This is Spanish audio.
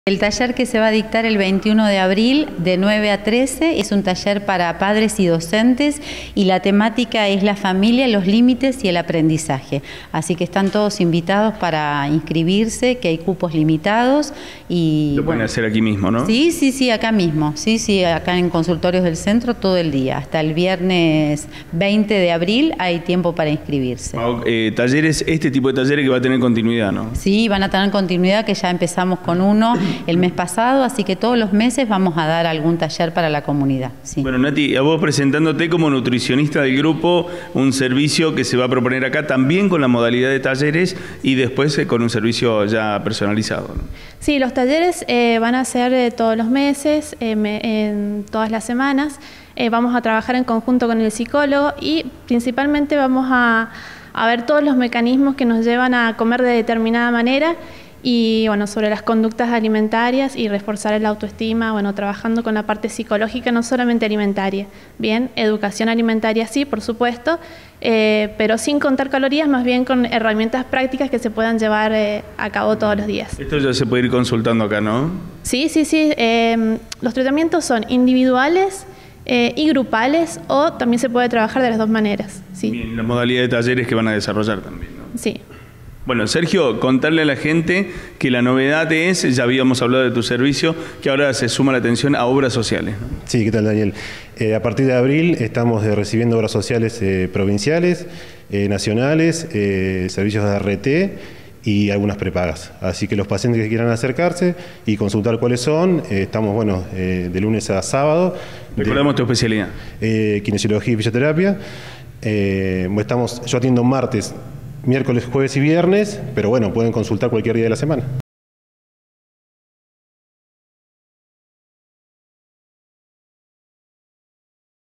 El taller que se va a dictar el 21 de abril de 9 a 13 es un taller para padres y docentes y la temática es la familia, los límites y el aprendizaje. Así que están todos invitados para inscribirse, que hay cupos limitados. Y lo pueden hacer aquí mismo, ¿no? Sí, acá mismo. Sí, acá en consultorios del centro todo el día. Hasta el viernes 20 de abril hay tiempo para inscribirse. Talleres, este tipo de talleres que va a tener continuidad, ¿no? Sí, van a tener continuidad, que ya empezamos con uno el mes pasado, así que todos los meses vamos a dar algún taller para la comunidad. Sí. Bueno, Nati, a vos presentándote como nutricionista del grupo, un servicio que se va a proponer acá también con la modalidad de talleres y después con un servicio ya personalizado, ¿no? Sí, los talleres van a ser todos los meses, en todas las semanas. Vamos a trabajar en conjunto con el psicólogo y principalmente vamos a ver todos los mecanismos que nos llevan a comer de determinada manera y bueno, sobre las conductas alimentarias y reforzar la autoestima, bueno, trabajando con la parte psicológica, no solamente alimentaria. Bien, educación alimentaria sí, por supuesto, pero sin contar calorías, más bien con herramientas prácticas que se puedan llevar a cabo todos los días. Esto ya se puede ir consultando acá, ¿no? Sí. Los tratamientos son individuales y grupales, o también se puede trabajar de las dos maneras. Sí. Bien, la modalidad de talleres que van a desarrollar también, ¿no? Sí. Bueno, Sergio, contarle a la gente que la novedad es, ya habíamos hablado de tu servicio, que ahora se suma la atención a obras sociales, ¿no? Sí, ¿qué tal, Daniel? A partir de abril estamos recibiendo obras sociales provinciales, nacionales, servicios de RT y algunas prepagas. Así que los pacientes que quieran acercarse y consultar cuáles son, estamos, bueno, de lunes a sábado. Recordamos tu especialidad. Kinesiología y fisioterapia. Yo atiendo martes, miércoles, jueves y viernes, pero bueno, pueden consultar cualquier día de la semana.